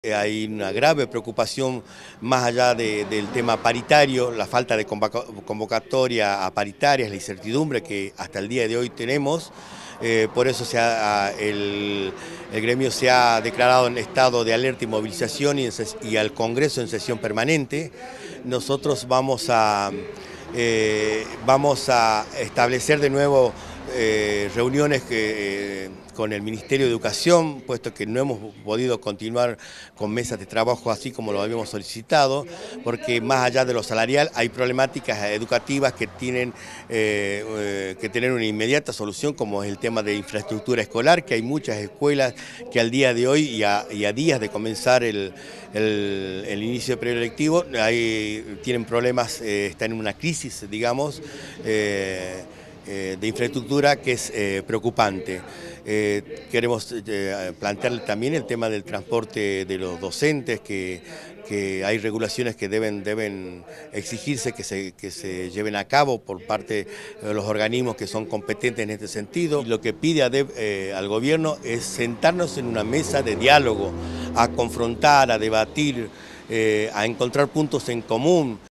Hay una grave preocupación más allá del tema paritario, la falta de convocatoria a paritarias, la incertidumbre que hasta el día de hoy tenemos. Por eso el gremio se ha declarado en estado de alerta y movilización y al Congreso en sesión permanente. Nosotros vamos a establecer de nuevo reuniones con el Ministerio de Educación, puesto que no hemos podido continuar con mesas de trabajo así como lo habíamos solicitado, porque más allá de lo salarial hay problemáticas educativas que tienen que tener una inmediata solución, como es el tema de infraestructura escolar, que hay muchas escuelas que al día de hoy y a días de comenzar el inicio del periodo lectivo tienen problemas, están en una crisis, digamos, de infraestructura que es preocupante. Queremos plantear también el tema del transporte de los docentes, que hay regulaciones que deben exigirse que se lleven a cabo por parte de los organismos que son competentes en este sentido. Y lo que pide al gobierno es sentarnos en una mesa de diálogo, a confrontar, a debatir, a encontrar puntos en común.